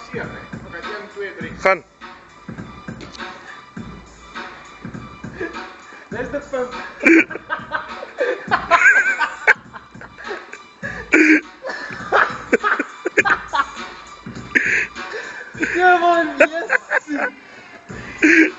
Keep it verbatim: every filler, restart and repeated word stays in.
Siapa? Kajian kue dari. San. There's the pump. Come on, yes.